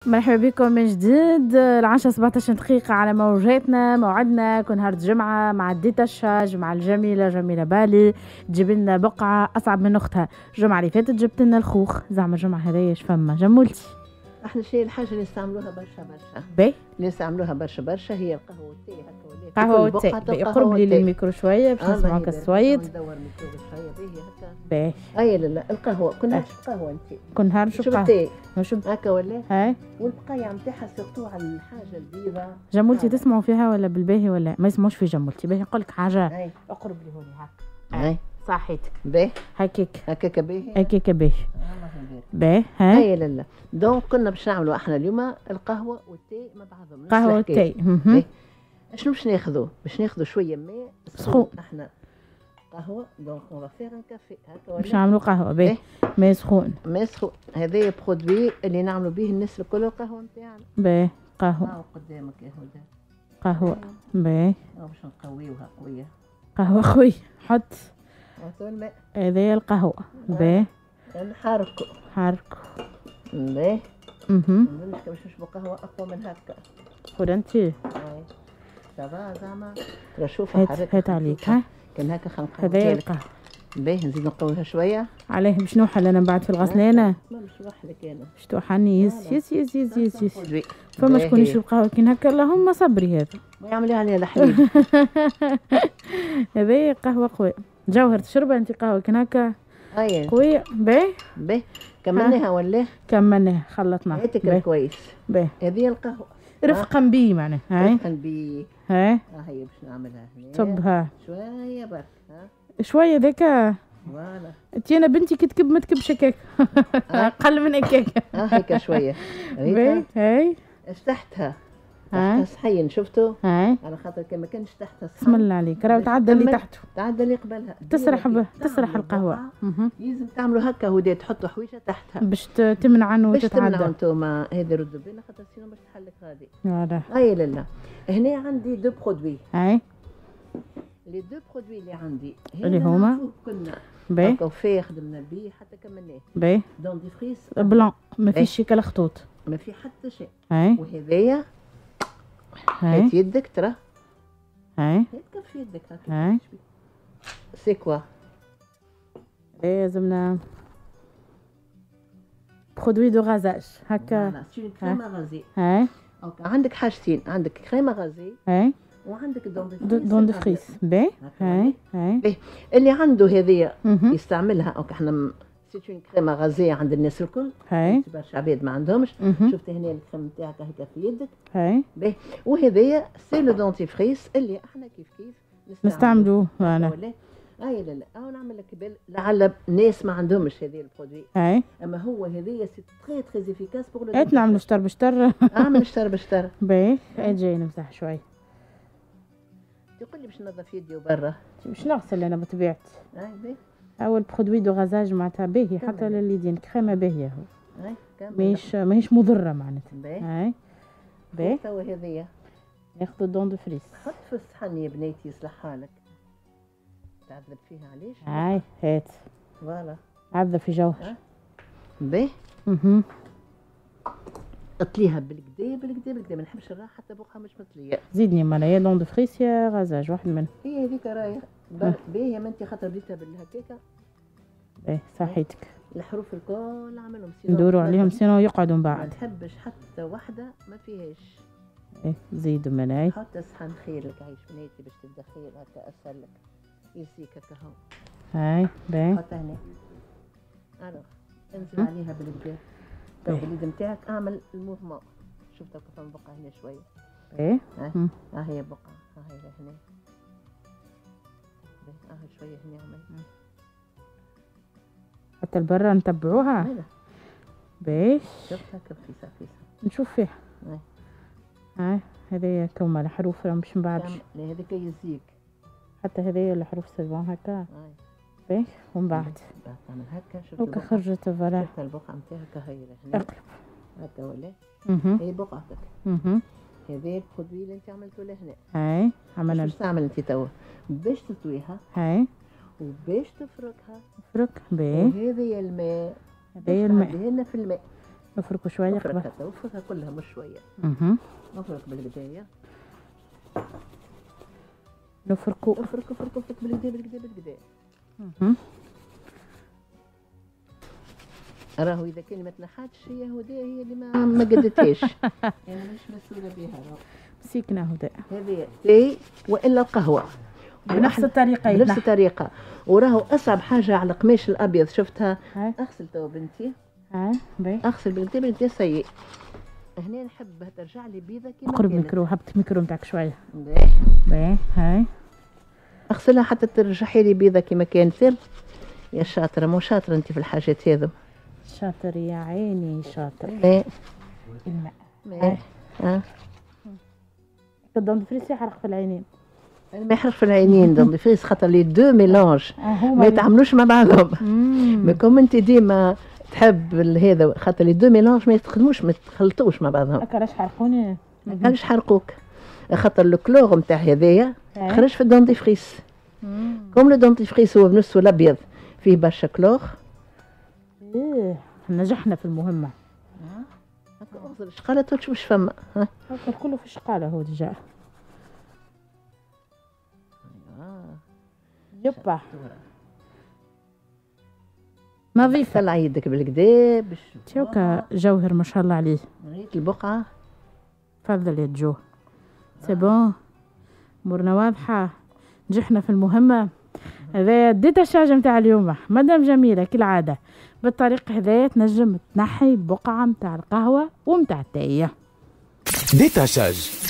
مرحبا بكم من جديد. 17 دقيقة على موجاتنا. موعدنا كل نهار الجمعة مع الديتاشاج مع الجميلة جميلة بالي تجيب لنا بقعة أصعب من أختها. الجمعة اللي فاتت جبت لنا الخوخ، زعما الجمعة هذيا فما جمولتي. احنا شيء الحاجة اللي نستعملوها برشا باهي اللي نستعملوها برشا هي القهوة والتاي هكا ولا قهوة والتاي. يقرب لي الميكرو شوية باش نسمعوك الصويت. ندور ميكرو شوية باهي هكا. باهي اي لا القهوة كل نهار القهوة انت كل نهار نشرب قهوة. التاي نشرب هكا ولا هاي والبقايا نتاعها سيرتو على الحاجة البيضاء. جمولتي تسمعوا فيها ولا بالباهي ولا ما يسمعوش في جمولتي؟ باهي نقول لك حاجة اقرب لي هوني هكا. اي صحيتك باهي هكاك هكاك باهي هكاك باهي باهي هاي. اي لا دونك كنا باش نعملوا احنا اليوم القهوة والتاي مع بعضهم. قهوة والتاي. شنو باش ناخذوا؟ باش ناخذوا شويه ماء سخون. احنا قهوه دونك اون فير ان كافي هكا باش نعملوا قهوه باهي ماء سخون. ماء سخون هذايا برودوي اللي نعملوا به الناس الكل القهوه نتاعنا. باهي قهوه قدامك يا هدى قهوه باهي باش نقويوها قويه. قهوه خوي حط الماء هذايا القهوه باهي نحركوا باهي باش نشربوا قهوه اقوى من هكا. خذ انتي سافا زعما شوفها حركة هات عليك ها كان هكا خنقوها. هذايا القهوة باهي نزيد نقويها شوية. عليه باش نوحل انا بعد في الغسلانة. ما باش نوحلك انا. باش توحلني يس. فما شكون يشرب قهوة كي هكا؟ اللهم صبري هذا. ما يعملوا عليها الحليب. هذايا قهوة قوية. جوهر تشربها انت قهوة كي هكا؟ اي قوية باهي كملناها ولا؟ كملناها خلطناها. هاتك كويس باهي هذه القهوة رفقا بي معناها. هاي رفقا بي هاي هي باش نعملها هنا. صبها شوية برك شوية ذاك. فوالا انتي انا بنتي كي تكب ما تكبش هكاك. اقل من هكاك. هيك شوية. باهي هاي اشتحتها صحيا شفتوا؟ هاي على خاطر كان ما كانش تحتها بسم الله عليك راهو تعدى اللي تحته تعدى اللي قبلها تسرح القهوة. لازم تعملوا هكا هدى تحطوا حويجة تحتها باش تمنع انه باش تتعدى. تمنعوا انتوما هذه ردوا بينا خاطر سينو باش تحلك غادي. فوالا اي لا هنا عندي دو برودوي. هاي لي دو برودوي اللي عندي اللي هما كنا باهي هكا وفيه خدمنا بيه حتى كملناه. باهي دون دي فريس بلون ما فيش شي كلا خطوط ما في حتى شيء. هاي وهذايا هاي هات يدك ترى هاي هات في يدك هكا. هاي سي كوا لازمنا برودوي دو غازاج هكا. سي كريمه غازي. هاي اوكي عندك حاجتين عندك كريمه غازي هاي وعندك دون دو فريس. باهي هاي اللي عنده هذيا مهم. يستعملها. اوكي احنا سي كريمه غازيه عند الناس الكل. هاي برشا عباد ما عندهمش. مهم. شفت هنا الكريم نتاعك هكا في يدك. هاي باهي وهذايا سي لو دونتيفريس اللي احنا كيف نستعملوه انا. اي لا او نعمل لك بال لعل ناس ما عندهمش هذه البرودوي. هاي اما هو هذايا سي تري تري افيكاس بور لو. هات نعملوا شطر بشطر. اعمل شطر باهي اجي نمسح شوي. تقول لي باش ننظف يدي وبرا باش نغسل انا بطبيعتي. باهي اول برودوي دو غازاج معناتها باهي حتى لليدين كريمه باهيه هو كامل ماهيش مضره معناتها. باهي باهي توا هذيا ناخذ دون دو فريس. حط في الصحن يا بنيتي يصلح حالك. تعذب فيها علاش؟ هاي هات فوالا عذب في جوهر. باهي اها اطليها بالكدا ما نحبش الراحه حتى بوقها مش مطليه. زيدني مالا يا دون دو فريس يا غازاج واحد منهم. هي هذيك راهي باهيه ما انت خاطر بديتها بالهكاكه. باهي صحيتك. الحروف الكل نعملهم ندوروا عليهم سينو يقعدوا من ما بعد. نحبش حتى واحده ما فيهاش. ايه زيدوا مالاي. حط صحن خير لك عيش بنيتي باش تبدا خير هكا اسهل لك يزيك هكا هو. هاي باهي حط هنا الوغ انزل عليها بالكدا. تو باليد نتاعك اعمل الموفمون. شفتها كيف نبقى هنا شويه. ايه ها هي بقى ها هي هنا. شويه هنا اعمل حتى البرة نتبعوها. باهي شفتها كيف فيسا نشوف فيها. هاي هذيا توما الحروف راهم باش من بعد. لا هذيك يزيك حتى هذيا الحروف سيبون هكا. باهي ومن بعد تعمل هكا. شفت هكا خرجت فوالا. شفت البقعه نتاعك هاي هنا اقلب هكا ولا هي بقعتك. هذا البرودوي اللي انت عملته لهنا. هاي عملنا باش تعمل انت توا باش تطويها. هاي وباش تفركها. افرك باهي. وهذا الماء هذايا الماء هنا في الماء نفركوا شويه افرك قبل. هكا وفركها كلها مش شويه. نفرك بالقدايه. نفركوا. افرك بالقدا. راهو اذا كان ما تنحاتش هي هي اللي ما قدتهاش. انا مش مسؤوله بها. مسيكنا هدى. هذه تي والا القهوه بنفس الطريقه. بنفس الطريقه. وراهو اصعب حاجه على القماش الابيض شفتها. اغسل تو بنتي. اغسل بنتي سيء. هنا نحبها ترجع لي بيضه كيما قرب ميكرو. هبط الميكرو نتاعك شويه. باهي. هاي اغسلها حتى ترجعي لي بيضه كيما كانت. يا شاطره مو شاطره انت في الحاجات هذو. شاطر يا عيني شاطر. الماء. الدنتفريس يحرق في العينين. ما يحرق في العينين الدنتفريس خاطر لي دو ميلانج ما يتعاملوش مع بعضهم. مي كوم انت ديما تحب هذا خاطر لي دو ميلانج ما يتخلطوش مع بعضهم. هكا علاش حرقوني؟ علاش حرقوك؟ خاطر الكلور نتاع هذايا خرج في الدنتفريس. كوم لو دنتفريس هو بنفسه الابيض فيه برشا كلور. نجحنا في المهمه. هكا اغسل الشقاله تشوف واش فما. هكا كله في الشقاله هو ديجا. يبا نظيفه. طلع يدك بالكدا باش تشوكا جوهر ما شاء الله عليه. ريت البقعه. تفضل يا جو. سي بون امورنا واضحه. نجحنا في المهمه. هذا ديتاشاج نتاع اليوم. مدام جميله كالعاده بالطريقه هذايا تنجم تنحي بقعه نتاع القهوه ونتاع التايه. ديتاشاج